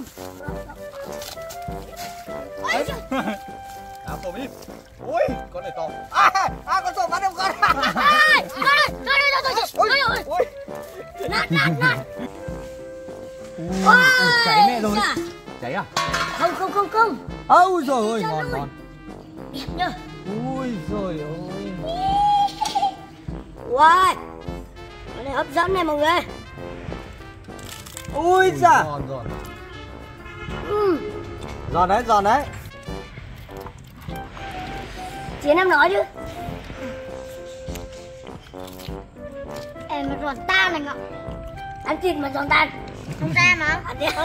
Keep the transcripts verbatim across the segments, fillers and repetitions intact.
Đấy. Nào tôm đi. Ui, con này to. À, à con tôm bắt được con. Ơi, con ơi, rồi rồi rồi rồi. Ôi ôi. Ui. Nát nát nát. Ui, cháy mẹ rồi. Cháy à? Không không không không. Ôi giời ơi, ngon ngon. Đẹp nhờ. Ui giời ơi. Wow. Con này hấp dẫn này mọi người. Ui giời. Giòn giòn. Ừ. Giòn đấy, giòn đấy. Chiến em nói chứ. Em mà giòn tan này ngọ. Ăn thịt mà giòn tan. Không ra mà. Ăn thịt.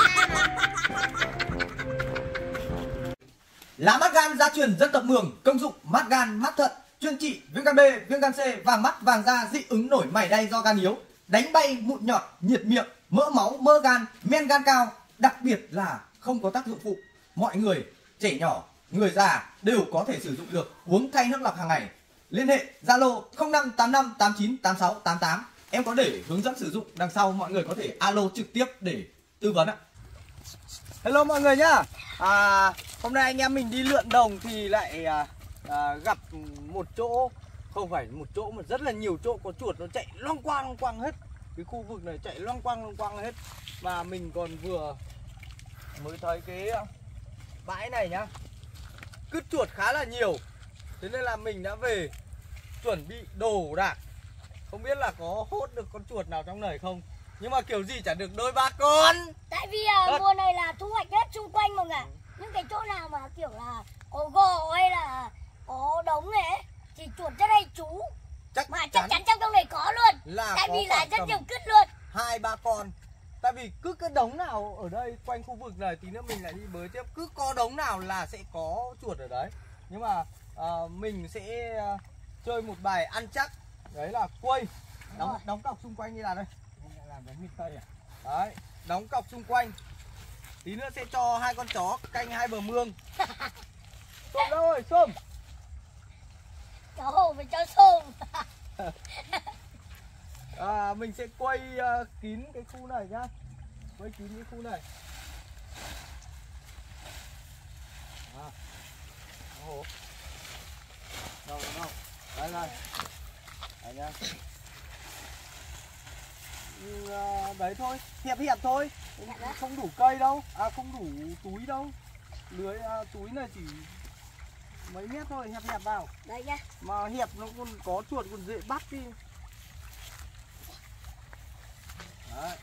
Lá mát gan gia truyền dân tộc Mường, công dụng mát gan, mát thận, chuyên trị viêm gan B, viêm gan C, vàng mắt, vàng da, dị ứng nổi mày đay do gan yếu, đánh bay mụn nhọt, nhiệt miệng, mỡ máu, mỡ gan, men gan cao, đặc biệt là không có tác dụng phụ. Mọi người, trẻ nhỏ, người già đều có thể sử dụng được, uống thay nước lọc hàng ngày. Liên hệ Zalo không năm tám năm tám chín tám sáu tám tám. Em có để hướng dẫn sử dụng đằng sau, mọi người có thể alo trực tiếp để tư vấn ạ. Hello mọi người nhá. À, hôm nay anh em mình đi lượn đồng thì lại à, à, gặp một chỗ, không phải một chỗ mà rất là nhiều chỗ có chuột nó chạy loang quang loang quang hết. Cái khu vực này chạy loang quang loang quang hết. Mà mình còn vừa mới thấy cái bãi này nhá, cứt chuột khá là nhiều. Thế nên là mình đã về chuẩn bị đồ đạc. Không biết là có hốt được con chuột nào trong này không, nhưng mà kiểu gì chả được đôi ba con. Tại vì uh, mùa này là thu hoạch hết xung quanh mọi người. Những cái chỗ nào mà kiểu là có gò hay là có đống này ấy, thì chuột rất hay trú. Chắc mà chắn chắc chắn trong trong này có luôn. Là tại vì là rất tầm nhiều cứt luôn. Hai ba con. Tại vì cứ cái đống nào ở đây quanh khu vực này tí nữa mình lại đi bới tiếp, cứ có đống nào là sẽ có chuột ở đấy. Nhưng mà uh, mình sẽ uh, chơi một bài ăn chắc, đấy là quây. Đóng đóng cọc xung quanh như là đây. Làm cái mít tây à? Đấy, đóng cọc xung quanh. Tí nữa sẽ cho hai con chó canh hai bờ mương. Xôm đâu rồi, xôm. Cháu hồ với cháu xôm. À, mình sẽ quay uh, kín cái khu này nhá. Quay kín cái khu này. À, hồ. Đâu, đâu. Đây này. Đây nhá. Uh, đấy thôi, hẹp hẹp thôi. Không đủ cây đâu. À, không đủ túi đâu. Lưới uh, túi này chỉ mấy mét thôi, hẹp hẹp vào. Đây nhá. Mà hẹp nó còn có chuột còn dễ bắt đi. Đấy.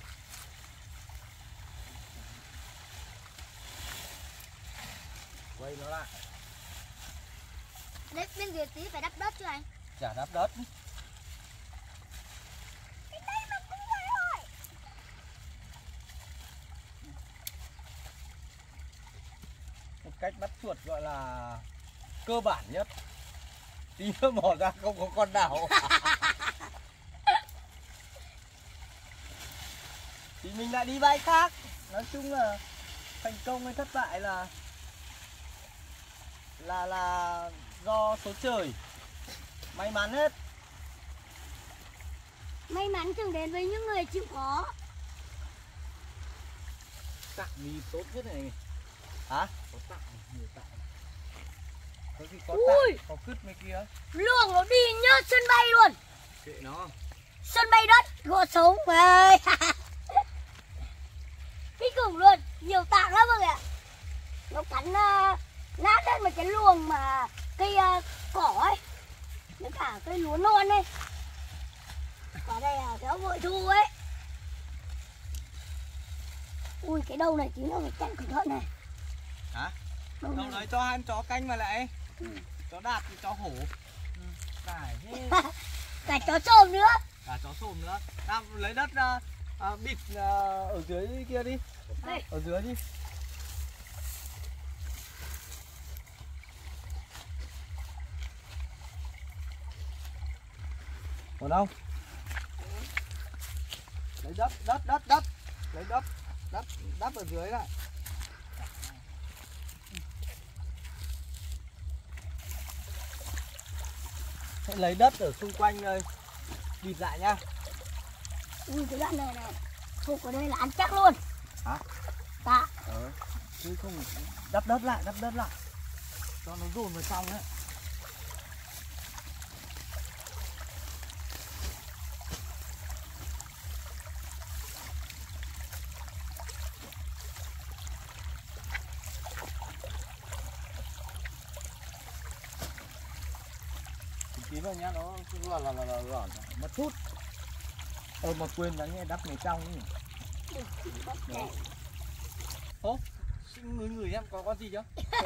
Quay nó lại. Đấy, bên dưới tí phải đắp đất chứ anh. Chả đắp đất. Cái đây mà cũng vậy rồi. Một cách bắt chuột gọi là cơ bản nhất. Tí nữa mò ra không có con nào. Thì mình lại đi bãi khác. Nói chung là thành công hay thất bại là là là do số trời. May mắn hết. May mắn thường đến với những người chịu khó. Tặng mì tốt nhất này. Hả? Có tặng, nhiều tặng. Có gì có Ui. tặng, có cứt mấy kia. Luồng nó đi nhớ sân bay luôn. Kệ nó. Sân bay đất, gò sống ơi. Cái củng luôn, nhiều tạng lắm mọi người ạ. Nó cắn uh, nát hết một cái luồng mà cây uh, cỏ ấy. Với cả cây lúa non ấy. Ở đây là kéo vội thu ấy. Ui cái đầu này chính là phải chặn cẩn thận này. Hả? Đâu Đâu đấy cho hai con chó canh mà lại. Ừ. Chó đạt thì chó hổ. Ừ. Phải thế. Cả chó xôm nữa. Cả chó xồm nữa. Nào lấy đất uh, uh, bịt uh, ở dưới kia đi. Đây. Ở dưới đi. Còn đâu? Lấy đất, đất, đất, đất. Lấy đất, đất, đắp ở dưới lại. Sẽ lấy đất ở xung quanh đây, bịt lại nhá. Ui cái đoạn này này, thuộc ở đây là ăn chắc luôn. Hả? Tạ. chứ không đắp đất lại, đắp đất lại cho nó dồn vào trong đấy. Tí vào nhá, nó là là là là, là mất phút. Ờ mà quên đáng nghe đắp này trong nhỉ. Ô, người người em có con gì chưa?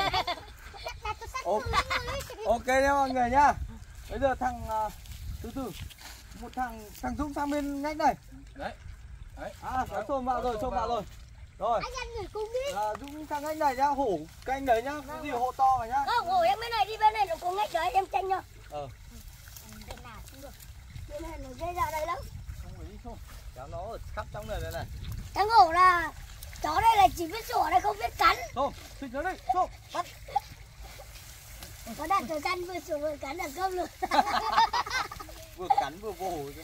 Ok, ok nha mọi người nhá. Bây giờ thằng uh, từ từ một thằng thằng Dũng sang bên ngách này. Đấy. Đấy. À, nó xôm vào rồi, xôm vào rồi. Rồi. Anh ăn người cùng đi. À, Dũng sang ngách này nhá, hổ canh đấy nhá, cái gì hổ to này nhá. Không, hổ em bên này đi bên này nó có ngách đấy em tranh nhau. Ờ. Bên nào cũng được. Bên này nó dây ra đây lắm. Không phải đi thôi. Kéo nó ở khắp trong này đây này. Thằng hổ là chó đây là chỉ biết sủa đây không biết cắn. Xôm, xịt nó đi, xôm, bắt. Có đạt thời gian vừa sủa vừa cắn là cơm luôn. Vừa cắn vừa vô hổ chứ.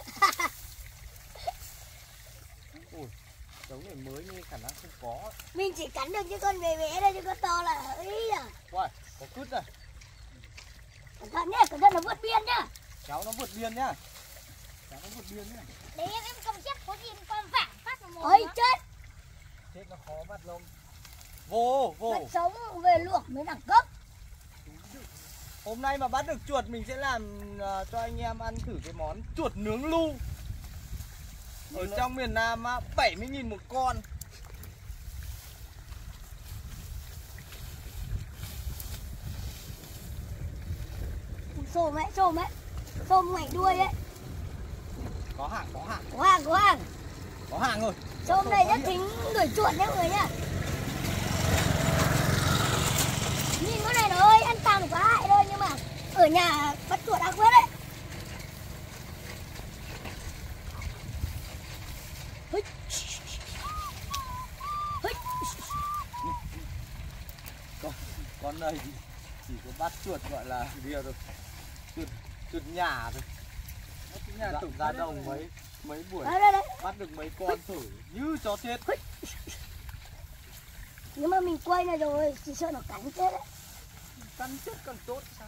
Ui, giống này mới như khả năng không có. Mình chỉ cắn được chứ con bé bé đây chứ con to là ấy à. Uầy, có cứt này. Cẩn thận nhé, cẩn thận nó vượt biên nhá. Cháu nó vượt biên nhá. Cháu nó vượt biên nhá. Đấy em em cầm chết có gì con vả phát vào mồm. Ôi chết. Chết nó khó bắt lông. Vô, vô. Bắt sống về luộc mới đẳng cấp. Hôm nay mà bắt được chuột mình sẽ làm uh, cho anh em ăn thử cái món chuột nướng lu. Ở trong miền Nam á, bảy mươi nghìn một con. Xôm ấy, xôm ấy. Xôm ngoảnh đuôi ấy. Có hàng, có hàng. Có hàng, có hàng. Có hàng rồi. Xôm này rất tính đuổi chuột đấy mọi người nhá. Nhìn con này nó ơi, ăn tàng quá hại thôi nhưng mà ở nhà bắt chuột ác quyết đấy. Con, con này chỉ, chỉ có bắt chuột gọi là bia thôi. Chuột, chuột nhà thôi. Chuột nhà tổng ra đồng mấy mấy buổi Đấy, đấy, đấy. bắt được mấy con thử như chó chết. Nhưng mà mình quay này rồi chỉ sợ nó cắn chết đấy. Cắn chết còn tốt sao?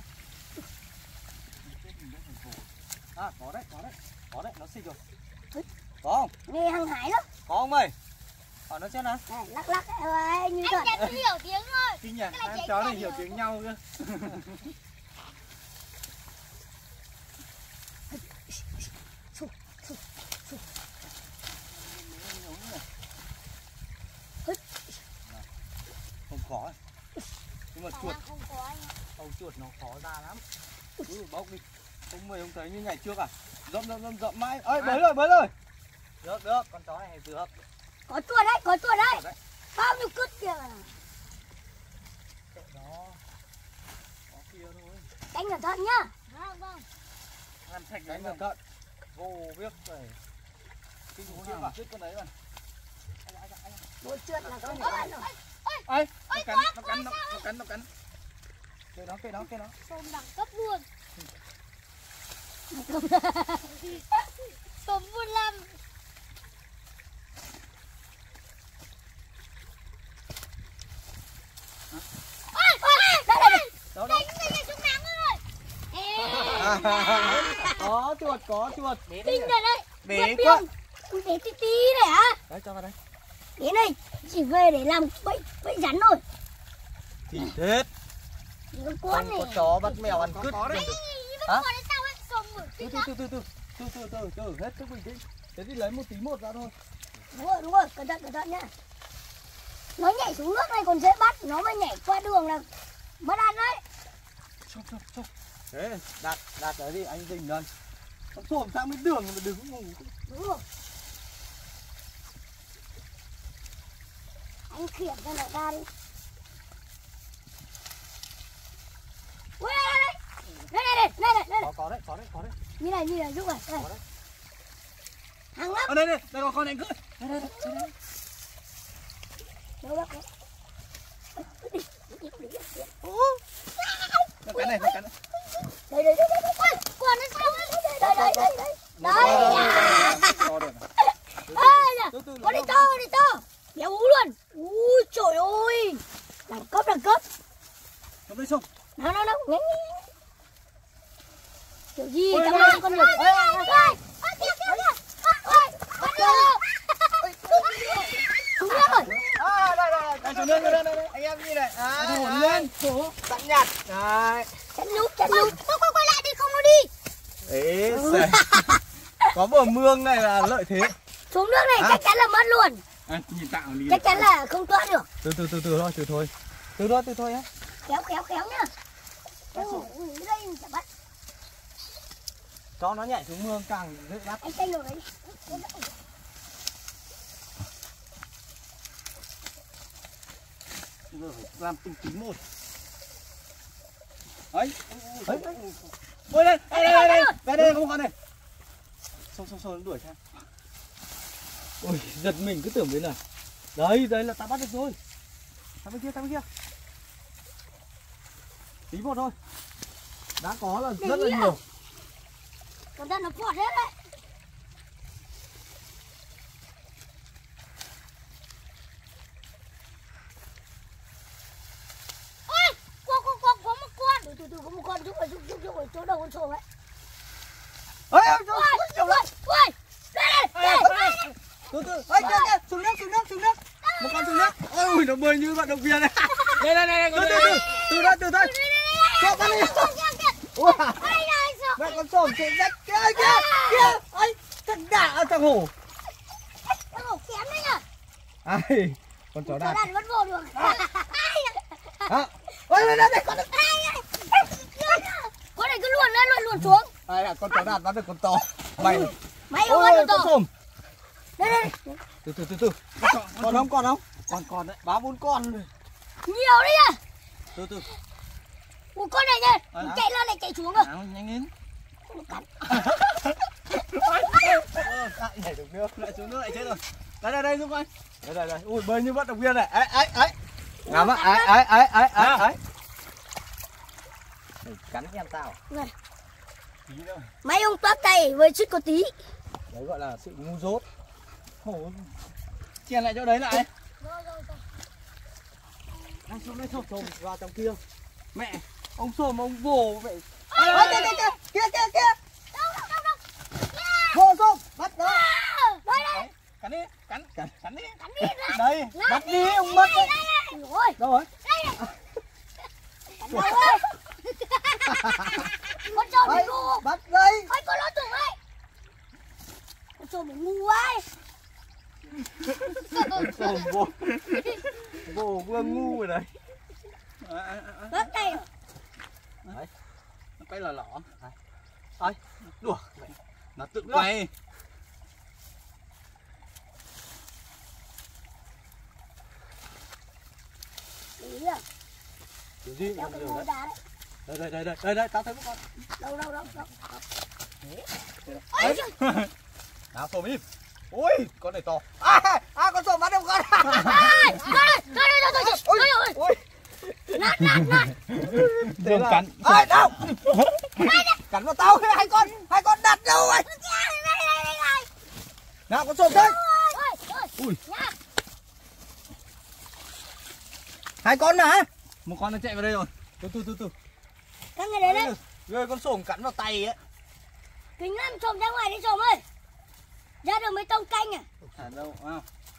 À có đấy, có đấy. Có đấy, nó xịt rồi. Có không? Nghe hăng hái lắm. Có không mày? Hỏi nó xem nào. Này, lắc lắc ấy, như thật. Anh chỉ hiểu tiếng thôi. Kinh nhỉ, hai chó này hiểu tiếng nhau cơ. Không khó. Nhưng mà chuột, Không có anh. ông chuột nó khó ra lắm. Cứ bốc đi. Không mày không thấy như ngày trước à? Rậm rậm rậm rậm mãi. Ơi bới rồi, bới rồi. Được được, con chó này được. Có chuột đấy, có chuột đấy. Đấy. Bao nhiêu cứt kìa. Đó. Có kia thôi. Đánh cẩn thận nhá. Vâng vâng. Làm sạch đánh cẩn thận. Vô biết rồi. Kinh khủng khiếp à? Chết con đấy mà. Bố chuột là con này ăn rồi. Ơi, nó cắn, nó cắn, nó nó cắn, nó cắn. Kệ nó, kệ nó, kệ nó. Tôm đẳng cấp luôn. Tôm buôn lăm. Ôi, ôi, đây đây. Đâu đâu. Đánh này xuống nắng rồi. Có chuột, có chuột. Tinh rồi đấy. Bé Vượt quá. biên. Ui, bé tí tí này hả? Đấy, cho vào đây. Bé này chỉ về để làm bẫy bẫy rắn thôi. Thì chết. Con con Không này. có chó bắt mèo ăn cứt. Đấy, Hả? còn đến sao ấy, sông ở Từ kinh từ từ từ từ từ từ từ từ hết sức bình tĩnh. Thế thì lấy một tí một ra thôi. Đúng rồi, đúng rồi, cẩn thận, cẩn thận nhá. Nó nhảy xuống nước này còn dễ bắt, nó mà nhảy qua đường là mất ăn đấy. Chốc chốc chốc. Thế, đặt đặt đấy đi anh dình đây. Con xồm sang bên đường mà đừng ngủ. Đúng rồi. Anh khiển cho nó ra đi. Ui, đây, đây, đây, đây, đây, đây, đây, Có có đấy, có đấy, có đấy. như này, như này, giúp này, đây. Có đấy. Hàng lắm. Ở đây đây, đây có con này cưới. Đây đây đây. đây, đây. Đâu đó có. Nó cắn này, nó cắn này. Đây, đây, đây, đây, đây. Còn đến sao ấy. Đây, đây, đây, đây. Nó Đây. to được này. Ơi, Từ từ, con đi nó- to, con đi to. Béo ú luôn. Ui, trời ơi. xuống nước đây, đây, anh em nhìn này. À, Thổ lên. sẵn nhặt. Đấy. Chắn nút, chắn nút. Quay quay quay lại đi, không nó đi. Ế xề. Có bờ mương này là lợi thế. Xuống nước này À. chắc chắn là mất luôn. À, nhìn tạo đi. Chắc chắn là không thoát được. Từ từ từ từ thôi, từ thôi. Từ thôi, từ thôi á. Khéo khéo khéo nhá. Ôi, đây chả bắt. Cho nó nhảy xuống mương càng dễ bắt. Anh tranh rồi đấy. Giờ phải làm từng tí một. Ấy, ấy, bơi lên, đây, đây, đây, đây, đây, không con này. Sâu, sâu, sâu, nó đuổi theo. Ôi, giật mình cứ tưởng bên này. Đấy, đấy là ta bắt được rồi. Sang bên kia, sang bên kia. Tí một thôi. Đã có là rất là nhiều. Còn ra nó phọt hết đấy. Ôi, có có có có một con. Từ từ từ có một con giúp rồi giúp giúp giúp rồi chỗ đầu con sổ ấy. Ơi, ơi, Ôi, nhiều lắm. ôi, đây đây đây. Từ từ, ơi, kia, kia, xuống nước, xuống nước, xuống nước. Một con xuống nước. Ôi, nó bơi như vận động viên này. Đây, đây, đây, từ từ, từ, từ thôi, từ thôi. Cho con đi. Ui, Đây này sao? mẹ con sổm chạy rách kia, kia, kia. Ôi, thằng đả ở thằng hổ. Nó hổ kém đấy nhá. Ai, con chó Chó đạt. đạt vẫn vô được. À, ôi, đây, đây, đây, con. Con này cứ luồn lên luồn luồn xuống. Ai là con chó đạt bắt được con to. Mày. Mày không Ôi, bắt được con to. sổm. Đây đây. Từ từ, từ từ. Còn không, còn không? Còn còn đấy, ba bốn con rồi. Nhiều đấy nhá. Từ từ. Một con này nhá. À, Chạy lên này chạy xuống rồi. À, nhanh lên. Nó cắn. Ờ, lại nhảy được nước, lại xuống nước lại chết rồi. Đây đây đây giúp anh. Đây đây đây. Ui bơi như vận động viên này. Ấy ấy ấy. Ngắm á, ấy ấy ấy ấy ấy ấy. Mày cắn em tao. Này. Tí nữa. Mấy ông toát tay với chút có tí. Đấy gọi là sự ngu dốt. Hổ. Chèn lại chỗ đấy lại. Rồi rồi rồi. Đang xuống đây sồm sồm vào trong kia. Mẹ, ông sồm ông vồ vậy. Ôi, Ôi kia kia kia kia kia kia. Đâu đâu đâu đâu. Vồ sồm, bắt đó. đây đây. Cắn đi, cắn cắn cắn đi. Cắn đi ra. Đây, bắt đi ông mất đấy. Ôi, Đâu rồi? cắn đâu ơi. Con trâu bị Đây, ngu. bắt đây. Ôi, con nó trùng ấy. Con trâu bị ngu ấy. Sồm vô. Vô vừa ngu rồi đấy. À, à, à. Bắt tay. Đấy. Nó quay lò lỏ. Ơi, đùa. Nó tự quay. Ý à. Điều gì? Kéo cái Điều ngôi đấy. đá đấy. Đây đây đây đây đây đây, tao thấy một con. Đâu đâu đâu đâu. Đấy. Nào sồm im. Ôi, con này to. À, à con sồm bắt được con. Đây đây đây đây đây. Ôi, Ôi ôi. ôi. Nát nát nát. Thế là cắn. Ai đâu? Cắn vào tao hai con, hai con đặt đâu rồi. Nào con sồm đây. Ui. Hai con hả? Một con nó chạy vào đây rồi. Từ từ từ từ. Các người đến đấy. Rồi con sồm cắn vào tay ấy. Kính lắm, trồm ra ngoài đi trồm ơi. Ra được mấy tông canh à? À đâu, à.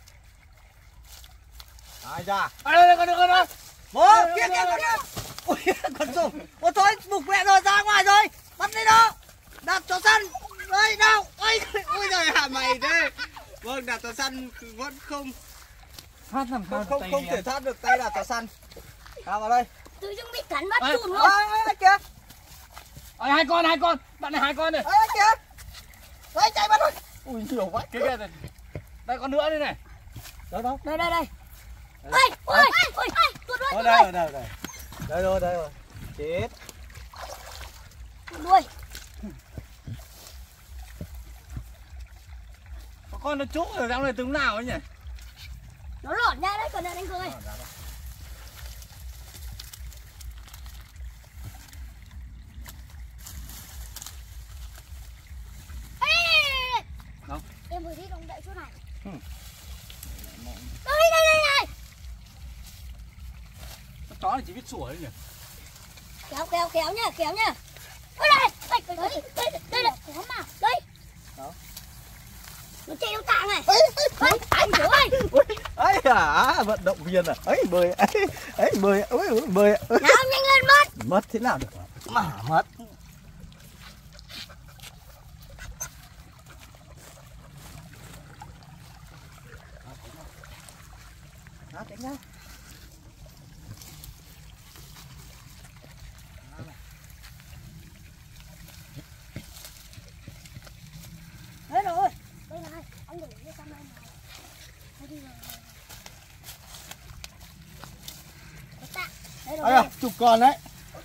Ai ra? À đây, đây con được con ơi. Bố, kia kia con kia. Ôi, con sồm. Ôi thôi, bục mẹ rồi ra ngoài rồi. Bắt đi đó. Đạp cho săn. Đây đâu. Ôi, ôi giời hả mày thế. Vâng, đạp cho săn vẫn không Thoát làm không không, không thể thoát được tay đạp cho săn. Nào vào đây. Tự dưng bị cắn bắt Ê, chùn luôn. Ôi, ôi, kìa. Ôi, hai con, hai con. Bạn này hai con này. Ôi, kìa. Đây, chạy bắt rồi. Ui, nhiều quá. Kia kia. Đây con nữa đây này. Đâu đâu. Đây đây đây. Ôi ôi ôi ôi tuột đuôi Ở tuột đây đuôi. rồi, đây rồi. Đây rồi, đây rồi. Chết. Tuột đuôi. Có con nó trúc ở trong này tướng nào ấy nhỉ? Nó lọt ra đấy còn này anh cười. Đâu? Em vừa đi đồng đậy chỗ này. Ừ. Đây đây đây này. Chó này chỉ biết sủa thôi nhỉ? Kéo kéo kéo nhá, kéo nhá. Ôi đây, đây đây đây đây đây. Có mà. Đây. Đó. Nó chạy trong tạng này. ấy Ôi, anh chủ ơi. ấy à, vận động viên à, ấy bơi ấy ấy bơi ấy bơi ấy. Nào nhanh lên mất. Mất thế nào được mà mất. Đó, tránh ra. Đấy rồi. Đây này, anh để cái camera này. Đây đi rồi. Có tạ. Đây rồi. Ấy à, chụp con đấy.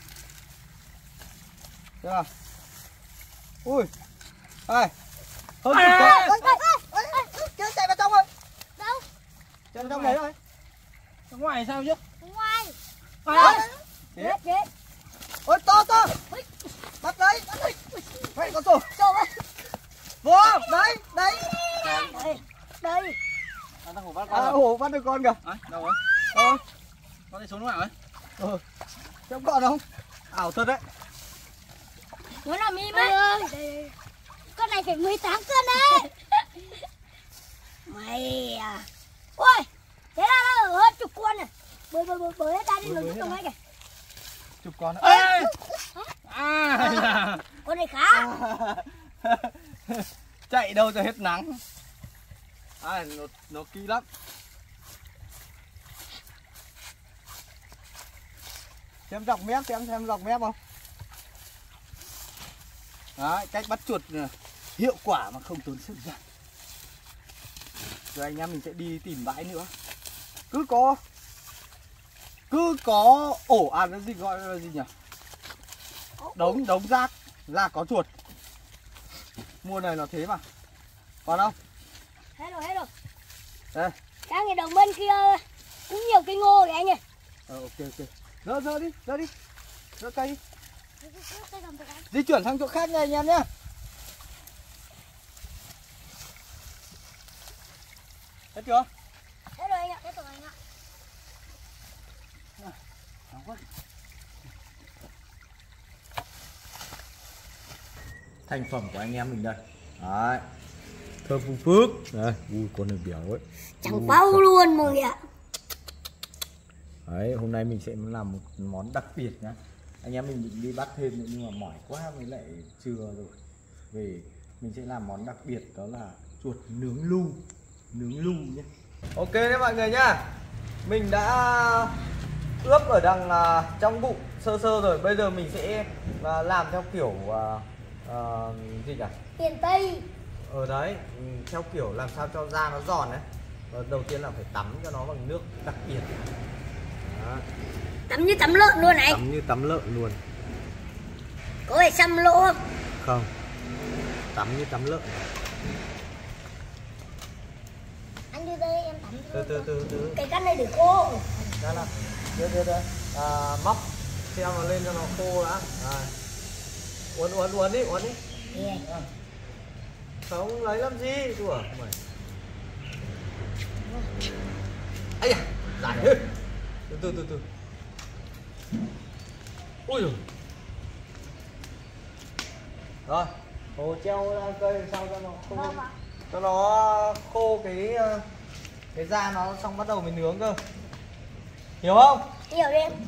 Được không? Ui. Đây. Hơn chục con. Ôi, ôi, ôi, ôi, chạy chạy vào trong rồi. Đâu? Chạy vào trong đấy rồi. Ở ngoài sao chứ? Ngoài. À, Chết chết. ôi to to. Bắt đấy, bắt đấy. Vậy con sổ. Trời ơi. Vô, đấy, đấy. Đây. Đây. Con đang hổ bắt À, con rồi. hổ bắt được con kìa. Đấy, đâu rồi? Ờ, Con đi xuống lúc nào ấy? ờ. Xem còn không? Ảo thật đấy. Nó là mi mất. Đây. Con này phải mười tám cân đấy. Mày à. Ôi. Thế là nó ở hơn chục con này. Bơi bơi bơi bơi hết ra đi Bơi, nó bơi giúp hết tao ra. ngay kìa. Chụp con nữa. Ê! À, Con này khá. Chạy đâu cho hết nắng. À, nó, nó kỳ lắm. Xem dọc mép, xem xem dọc mép không. Đấy, cách bắt chuột hiệu quả mà không tốn sức ra. Rồi anh em mình sẽ đi tìm bãi nữa. Cứ có Cứ có ổ, à nó gì gọi là gì nhỉ? Đống, đống rác là có chuột. Mùa này nó thế mà. Còn không? Hết rồi, hết rồi. Đây. Sang cái đồng bên kia cũng nhiều cây ngô kìa anh ơi. Ờ, ok ok. Dỡ dỡ đi, dỡ đi. Dỡ cây đi. Cây cầm được anh. Di chuyển sang chỗ khác nha anh em nhé. Hết chưa? Hết rồi anh ạ. Hết rồi anh ạ. Nóng quá. Thành phẩm của anh em mình đây. Đấy. Thơm phun phước. Đây, ui con này béo ấy. Chẳng bao luôn mọi người ạ. Đấy, hôm nay mình sẽ làm một món đặc biệt nhá. Anh em mình định đi bắt thêm nữa nhưng mà mỏi quá mới lại trưa rồi. Về mình sẽ làm món đặc biệt đó là chuột nướng lu. Nướng lu nhé. Ok đấy mọi người nhá. Mình đã ướp ở đằng uh, trong bụng sơ sơ rồi. Bây giờ mình sẽ uh, làm theo kiểu uh, uh, gì nhỉ? Tiền Tây. Ở đấy, ừ, theo kiểu làm sao cho da nó giòn đấy. Và đầu tiên là phải tắm cho nó bằng nước đặc biệt. Đó. Tắm như tắm lợn luôn này. Tắm như tắm lợn luôn. Có phải xăm lỗ không? Không. Tắm như tắm lợn. Anh đưa đây em tắm Từ từ từ từ. Cái cắt này để khô. Đây nào. Đưa đưa đưa. À, móc treo nó lên cho nó khô đã. Rồi. Uốn uốn uốn đi, uốn đi. Yeah. À. Không lấy làm gì đùa mày. Ây da, giải hết. Từ từ từ từ. Ui giời. Rồi, hồ treo ra cây sao cho nó khô. Cho nó khô cái cái da nó xong bắt đầu mình nướng cơ. Hiểu không? Hiểu đi em.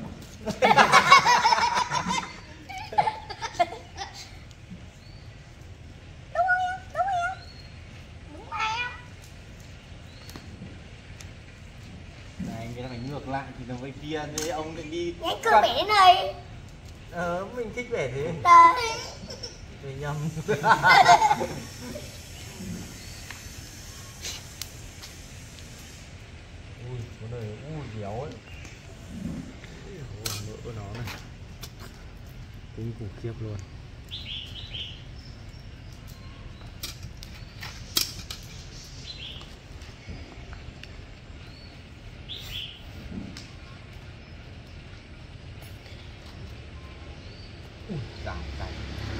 Này, cái này phải ngược lại thì nó với kia thì ông định đi. Nhanh cơ bể này. Ờ, mình thích vẻ thế. Đây. Mình nhầm. Ui, con này ui béo ấy. Ui, mỡ nó này. Kinh khủng khiếp luôn. Ui, giảm cay.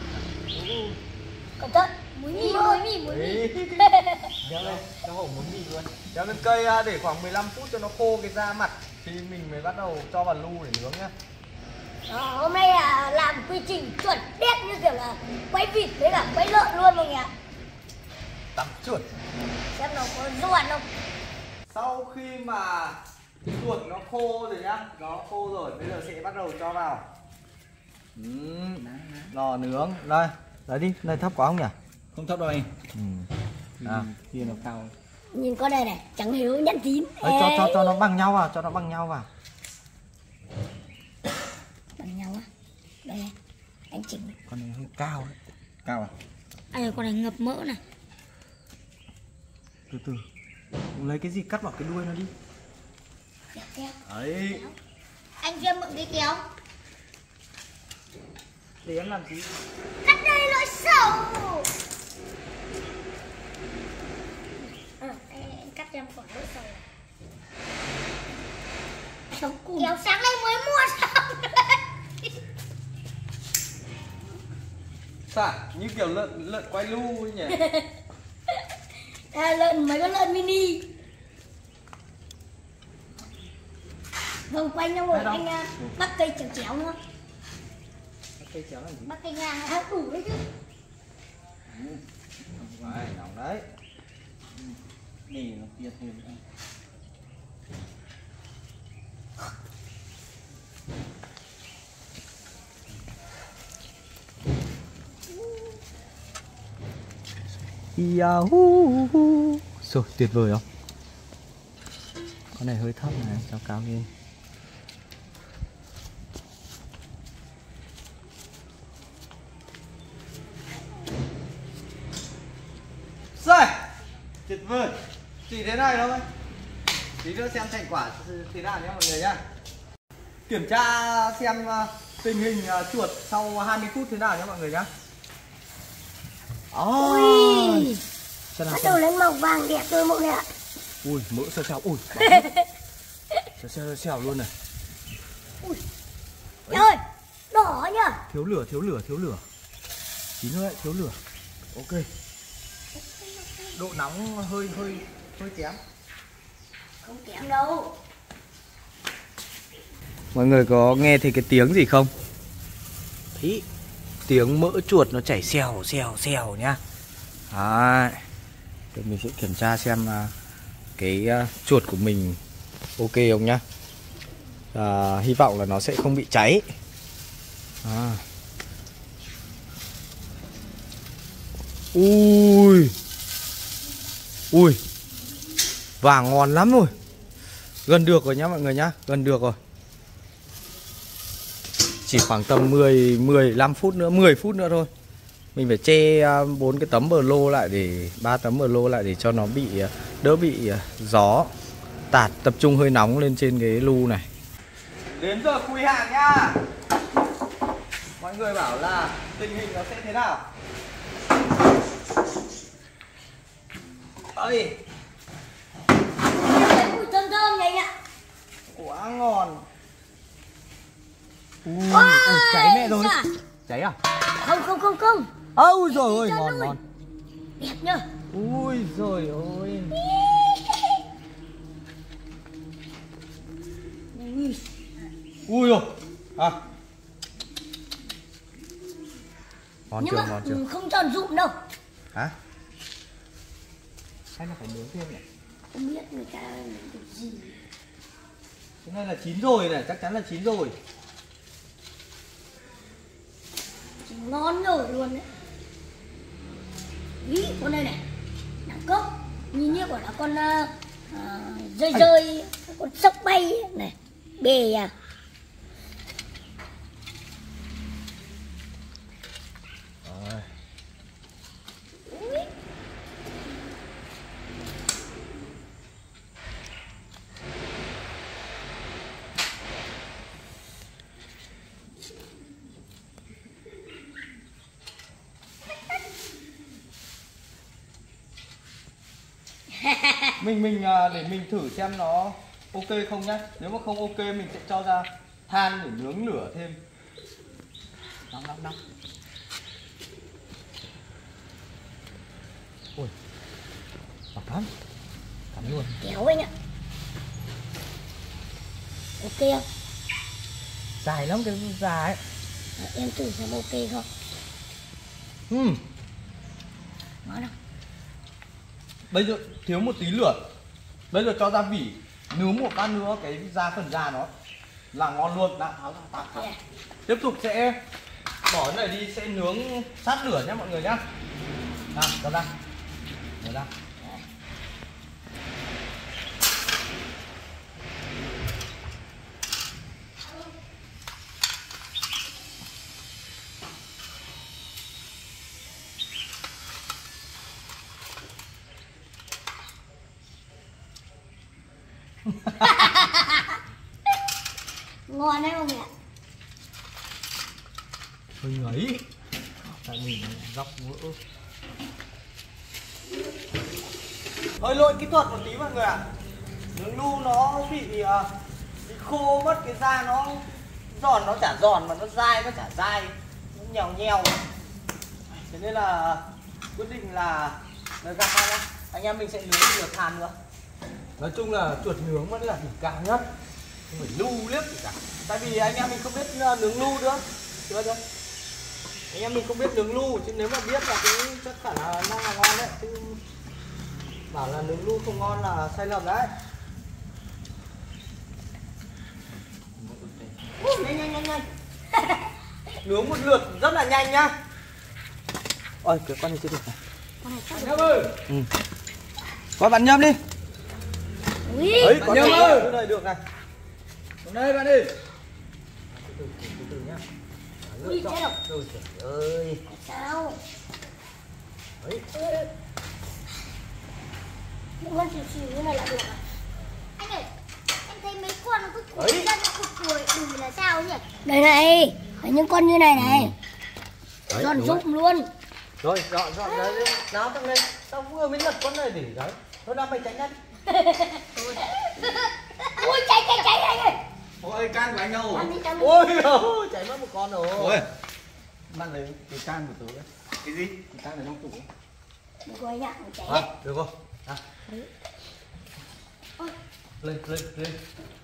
Cẩn thận. Muối mì, muối mì, muối mì. Đeo lên, cho hổ muốn mì luôn. Đeo lên cây à, để khoảng mười lăm phút cho nó khô cái da mặt thì mình mới bắt đầu cho vào lu để nướng nhá. Ờ, hôm nay là làm quy trình chuẩn đét như kiểu là quay vịt với cả quay lợn luôn mọi người ạ. tắm chuột. Xem nó có ruột không. Sau khi mà chuột nó khô rồi nhá, nó khô rồi, bây giờ sẽ bắt đầu cho vào ừ, lò nướng. Đây, đấy đi, này thấp quá không nhỉ? Không thấp đâu anh. Ừ. À, kia nó cao. Nhìn con này này, chẳng hiểu nhẫn tín. Đấy, cho cho cho nó bằng nhau vào, cho nó bằng nhau vào. Bằng nhau á. Đây, anh chỉnh. Con này hơi cao đấy. Cao à? Ai con này ngập mỡ này. Từ từ. Lấy cái gì cắt vào cái đuôi nó đi. Kéo kéo. Đấy. Anh kia mượn cái kéo. Để em làm gì? Cắt đây lỗi sầu. À, anh, anh cắt em quả lỗi sầu. Kéo sáng nay mới mua xong. Sao? Như kiểu lợn lợn quay lu ấy nhỉ? À, lợn mấy con lợn mini. Vòng quanh nhau rồi anh uh, bắt cây chéo chéo nữa. Bắt cây chéo làm gì? Bắt cây ngang nó đủ đấy chứ. Đấy, nóng đấy. Để nó tiệt thêm. Yahoo. Rồi, tuyệt vời không? Con này hơi thấp này, cho cao lên. Rồi, tuyệt vời. Chỉ thế này thôi. Tí nữa xem thành quả thế nào nhé mọi người nhá. Kiểm tra xem tình hình chuột sau hai mươi phút thế nào nhé mọi người nhá. Ui, Xem nào, bắt xem đầu lên màu vàng đẹp rồi mọi người ạ. ui, mỡ xèo xèo, ui, xèo xèo xèo luôn này. Ui, ơi, đỏ nhá. Thiếu lửa, thiếu lửa, thiếu lửa. Tí nữa lại thiếu lửa. Ok. Độ nóng hơi hơi hơi kém. Không kém đâu. Mọi người có nghe thấy cái tiếng gì không? Thấy tiếng mỡ chuột nó chảy xèo xèo xèo nhá. Đấy. Rồi mình sẽ kiểm tra xem uh, cái uh, chuột của mình ok không nhá. À, hy vọng là nó sẽ không bị cháy. À. Ui. Ui. Vàng ngon lắm rồi. Gần được rồi nhá mọi người nhá, gần được rồi. Chỉ khoảng tầm mười mười lăm phút nữa, mười phút nữa thôi. Mình phải che bốn cái tấm bờ lô lại để ba tấm bờ lô lại để cho nó bị đỡ bị gió tạt tập trung hơi nóng lên trên cái lu này. Đến giờ khui hàng nha. Mọi người bảo là tình hình nó sẽ thế nào? Ơi. Ui, thơm thơm vậy ạ. Quá ngon. Ui, Ôi, ôi, cháy mẹ rồi. dạ. Cháy à? Không không không không. Ôi trời ơi, ngon ngon. Đẹp nhá. Ui trời ơi. Ui. Ui rồi. À. Ngon Nhưng chưa, mà ngon chưa? ừ, không tròn rụm đâu. Hả? Hay là phải nướng thêm nhỉ? Không biết người ta làm cái gì. Cái này là chín rồi này, chắc chắn là chín rồi. Ngon rồi luôn đấy. Ý, con này này đẳng cấp, nhìn như gọi là con uh, uh, rơi rơi, con sóc bay ấy. Này, bề à. Rồi. mình mình à, để mình thử xem nó ok không nhá. Nếu mà không ok mình sẽ cho ra than để nướng lửa thêm. Nóng nóng nóng. Ui, bọc lắm, cắn luôn. Kéo anh ạ. Ok không? Dài lắm, cái dài ấy. À, em thử xem ok không? Uhm. Ngon không? Bây giờ thiếu một tí lửa. Bây giờ cho gia vị, nướng một bát nữa cái da phần da nó là ngon luôn. Đã tháo ra tạm. Tiếp tục sẽ bỏ cái này đi, sẽ nướng sát lửa nhé mọi người nhá. Nào, cho ra. Mở ra. Ngon đấy mọi người ạ. Hơi ngấy. Tại mình dọc mỡ. Hơi lỗi kỹ thuật một tí mọi người ạ. Nướng lu nó bị, uh, bị khô mất cái da, nó giòn nó chả giòn mà nó dai nó chả dai, nó nhèo nhèo. Thế nên là quyết định là là ra hai anh em mình sẽ nướng lửa than nữa. Nói chung là chuột nướng vẫn là đỉnh cao nhất, không phải lu liếc gì cả. Tại vì anh em mình không biết nướng lu nữa, chưa chưa? Anh em mình không biết nướng lu, chứ nếu mà biết là cũng chắc chắn là nó là ngon đấy. Chứ bảo là nướng lu không ngon là sai lầm đấy. Nhanh nhanh nhanh nhanh. Nướng một lượt rất là nhanh nhá. Ôi cái con này chưa được này. Nhâm ơi. Ừ. Coi bạn Nhâm đi. Ui, ấy bạn Nhâm ơi. Cái này được này. Xuống đây bạn đi. Từ từ từ từ nhá. ui chết rồi. Ôi trời ơi. Sao? Đấy. Những con xìu xìu như này là được à? Anh ơi, em thấy mấy con nó cứ cùi Ấy. ra, nó cùi cùi đùi là sao nhỉ? Đây này, phải những con như này này. Đấy, Giòn đúng rụng luôn. Rồi, dọn dọn ra đi. Nào thằng này, tao vừa mới lật con này để đấy. Nó đang mày tránh nhanh. Ui cháy cháy cháy anh ơi. Ôi can của anh đâu? Ăn đi, ăn đi. Ôi ôi, cháy mất một con rồi. Ôi, mang lấy cái can của tớ đấy. Cái gì? Cái can ở trong tủ. Đừng có nhạc mà cháy À, đấy. được không? À. Lên lên lên.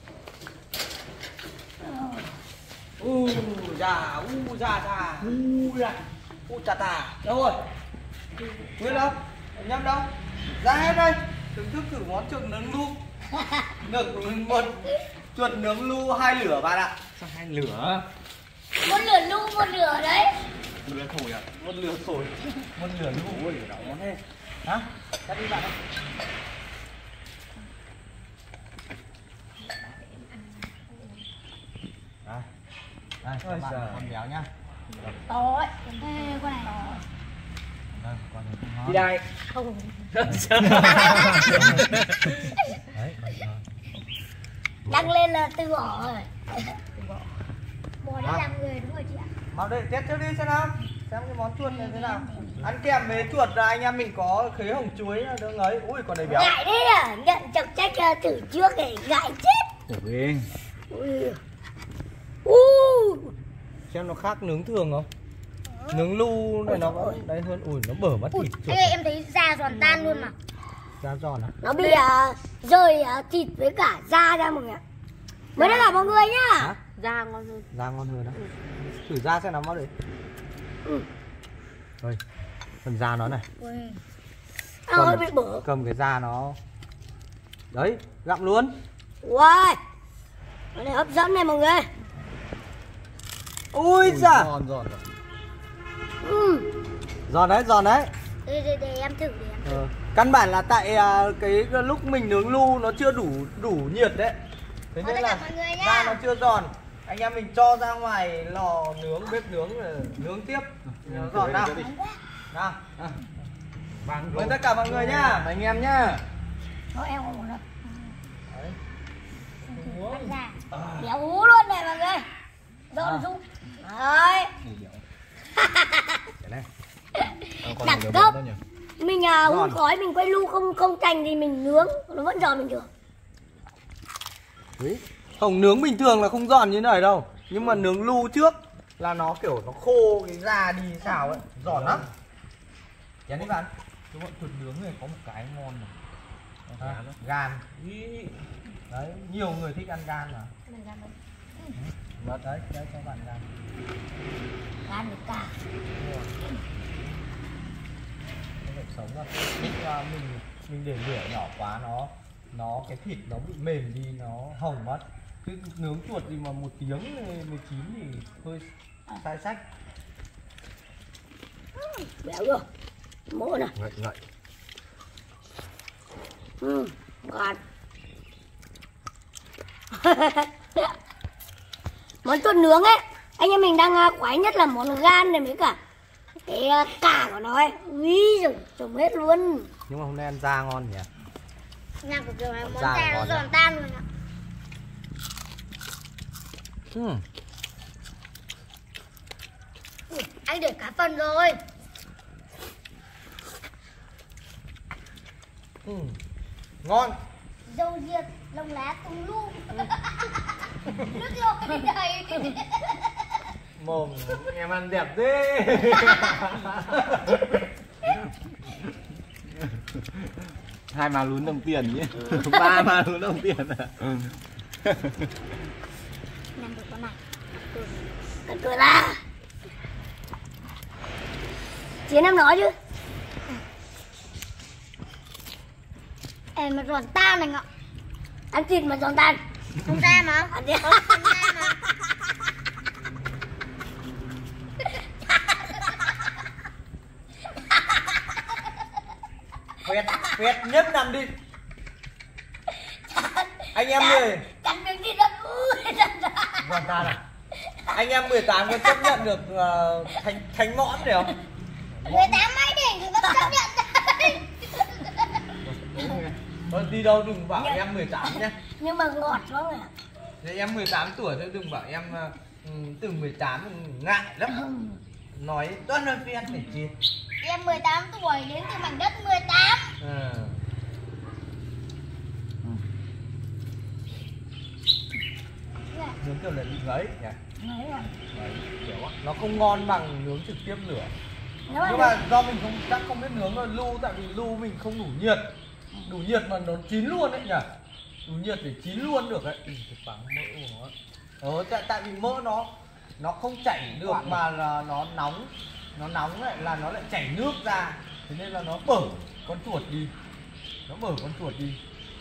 U già, u già già, u già, u chà tà. Đâu rồi? Nguyên đâu? Nhâm đâu? Ra hết đây. Thưởng thức thử món chuột nướng lu. Được một chuột nướng lu hai lửa bạn ạ. Sao hai lửa? Một lửa lu, một lửa đấy. Một lửa thổi à? Một lửa thổi, một lửa lu. Ôi đỏ món thế. Hả? Cắt đi bạn ơi. Đây. Đây, các bạn con béo nhá. To ấy. Ê, con này to. Đây, con này không ngon. Đi đây. Không. Đấy, con ngon. Đăng lên là từ bỏ rồi. Bò đi làm người đúng rồi chị ạ. Mau đây, test trước đi xem nào. Xem cái món chuột này thế nào. Ăn kèm với chuột là anh em mình có khế hồng chuối đỡ ấy. Ui con này béo. Ngại đấy à, nhận chọc trách uh, từ trước để ngại chết. Thổi đi. Ui. Uh. Xem nó khác nướng thường không? Nướng lu này nó vẫn đấy hơn. Ui nó bở mất Ui, thịt chuột. anh ơi, em thấy da giòn tan luôn mà. Da giòn á. Nó bị uh, rơi uh, thịt với cả da ra mọi người ạ. Mới đây là mọi người nhá. Hả? Da ngon hơn. Da ngon hơn đó. Thử da xem nào mau đấy. Ừ. Rồi, phần da nó này. Ui. Nó hơi bị bở. Cầm cái da nó. Đấy, gặm luôn. Ui. Nó này hấp dẫn này mọi người. Ui da. Giòn giòn. Ừ. Giòn đấy, giòn đấy. Để, để, để em thử, để em thử. Ờ. Căn bản là tại à, cái lúc mình nướng lu nó chưa đủ đủ nhiệt đấy. Thế Thôi nên tất cả là mọi người nhá. da nó chưa giòn. Anh em mình cho ra ngoài lò nướng, bếp nướng rồi nướng tiếp. Nó giòn nào. Nào. Vàng Mời tất cả mọi người nhá, anh em nhá. Thôi em không muốn đâu. Đấy. Ăn da. Béo ú luôn này mọi người. Giòn À. rụng. Đấy. Cái này. Đẳng cấp. Nhỉ? Mình à, hun Giòn. khói mình quay lu không không thành thì mình nướng nó vẫn giòn bình thường. Đấy. Không, nướng bình thường là không giòn như này đâu. Nhưng mà nướng lu trước là nó kiểu nó khô cái da đi xào ấy, giòn lắm. Chén đi bạn. Cái bọn chuột nướng này có một cái ngon mà. À, gan. Đấy, nhiều người thích ăn gan mà. Đấy, đấy, đấy cho bạn gan. Gan được cả. Nó phải sống ra. Thích uh, mình mình để lửa nhỏ quá nó nó cái thịt nó bị mềm đi, nó hỏng mất. Cứ nướng chuột thì mà một tiếng mười chín thì hơi sai sách. Béo rồi. Mỡ này. Ngậy ngậy. Ừ, ngon. Món chuột nướng ấy, anh em mình đang khoái nhất là món gan này với cả cái cả của nó ấy. Úi giời, trồng hết luôn. Nhưng mà hôm nay ăn da ngon nhỉ? Nhà của kiểu này món Da da nó ngon giòn tan luôn ạ. Ừ. Ui, anh để cả phần rồi. Ừ. Ngon. Dâu diệp, lông lá tung lum. Nước dồi đầy. Mồm em ăn đẹp thế. Hai má lún đồng tiền nhé. Ba má lún đồng tiền à? Làm được con này. Cần cười ra. Chiến em nói chứ. Em mà giòn tan anh ạ. Ăn thịt mà giòn tan. Không ra mà. Ăn đi. Không ra mà. Quét, quét nhất nằm đi. Anh em ơi. Cắn miếng thịt đó. Ui, giòn tan. Giòn tan à? Anh em mười tám có chấp nhận được uh, thánh, thánh mõm này không? mười tám mấy đỉnh thì vẫn chấp nhận đấy. Thôi đi đâu đừng bảo em mười tám nhé. Nhưng mà ngọt lắm rồi. Thế em mười tám tuổi thôi đừng bảo em uh, từ mười tám ngại lắm. Nói toán nói phét để chết. Em mười tám tuổi đến từ mảnh đất mười tám. À. Nướng kiểu này bị ngấy nhỉ? Đấy, kiểu á. Nó không ngon bằng nướng trực tiếp lửa. Nếu mà, Nhưng mà do mình không chắc không biết nướng rồi lu, tại vì lu mình không đủ nhiệt. Đủ nhiệt mà nó chín luôn đấy nhỉ? Đủ nhiệt để chín luôn được đấy. Ừ, cái bắn mỡ của nó. Ờ, tại, tại vì mỡ nó nó không chảy được mà là nó nóng. Nó nóng lại là nó lại chảy nước ra. Thế nên là nó bở con chuột đi. Nó bở con chuột đi.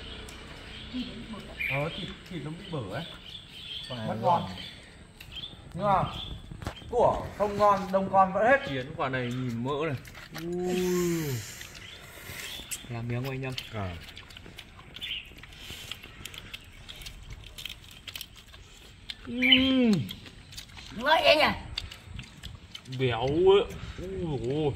Ờ, thịt, thịt nó bị bở ấy. Mất ngon. Nhưng mà của không ngon, đông con vẫn hết. Chiến quả này nhìn mỡ này. Ui. Làm miếng của anh em. À. Uhm. ngọt vậy nhỉ? Béo ấy. Ui.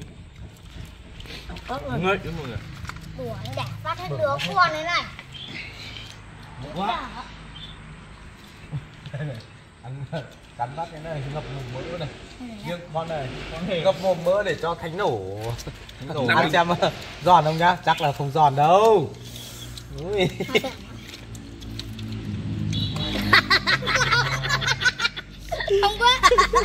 Ngậy đấy mọi người. Đùa nó đẻ phát hết lứa con đấy này. Quá. Ăn cắn bắt cái này ngập mồm mỡ này. Nhưng con này con này ngập mồm mỡ để cho thánh nổ. Thánh nổ ăn xem giòn không nhá? Chắc là không giòn đâu. Ui. Không quá.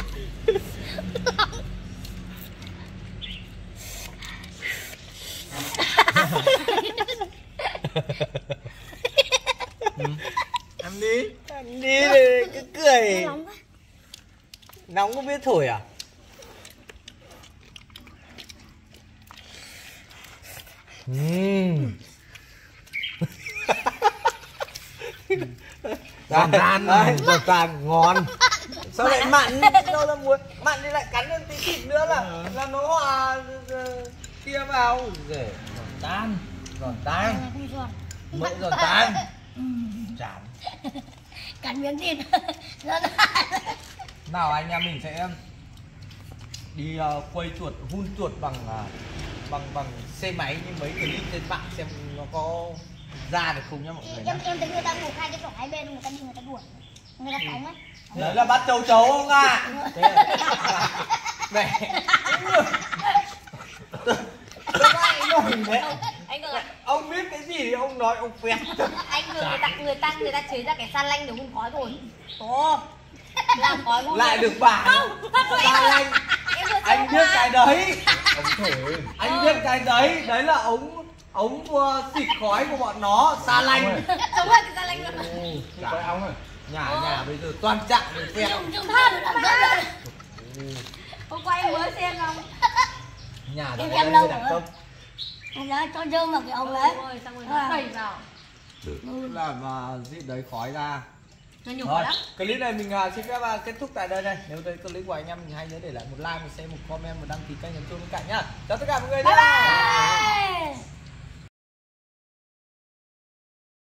Ăn đi. Ăn đi để cứ cười. Nóng quá. Nóng có biết thổi à? Uhm. Giòn tan, giòn tan ngon. Sao lại mặn? Đâu là muối? Mặn thì lại cắn lên tí thịt nữa là là nó hòa kia vào. Để giòn tan, giòn tan, Không giòn. mỡ giòn tan. Chán. Cắn miếng thịt. Nào anh em mình sẽ đi uh, quay chuột, hun chuột bằng uh, bằng bằng xe máy như mấy cái link trên mạng xem nó có ra được không nhá mọi người nhá. Em em thấy người ta ngủ hai cái sổ hai bên, người ta đi người ta đuổi. Người ta phóng ấy. Đấy là bắt châu chấu không à? Mẹ. Anh nổi đấy. Anh ơi, Ông biết cái gì thì ông nói ông phét. anh người ta người ta người ta chế ra cái xà lanh để hun khói rồi. Ồ, làm khói hun Lại được bảo. Không, không rồi Sao anh? em vừa Anh xem biết qua. cái đấy. Ông thổi. Anh biết cái đấy. Đấy là ống ống uh, xịt khói của bọn nó, xa lanh. Đúng rồi, cái xà lanh luôn. Cái ống này. Nhà nhà bây giờ toàn chặn được phét. Trùng thân lắm đó. Hôm qua em mới xem không? Nhà Em nó em đây lâu đẳng rồi. cấp. Nó cho dơm vào cái ống đấy. Rồi, xong rồi À. nó đẩy vào. Làm mà dịp đấy khói ra. Nó nhiều Rồi, quá lắm. clip này mình uh, xin phép uh, kết thúc tại đây đây. Nếu thấy clip của anh em mình hay nhớ để lại một like, một share, một comment, một đăng ký kênh, nhấn chuông bên cạnh nhá. Chào tất cả mọi người Bye nhá. bye.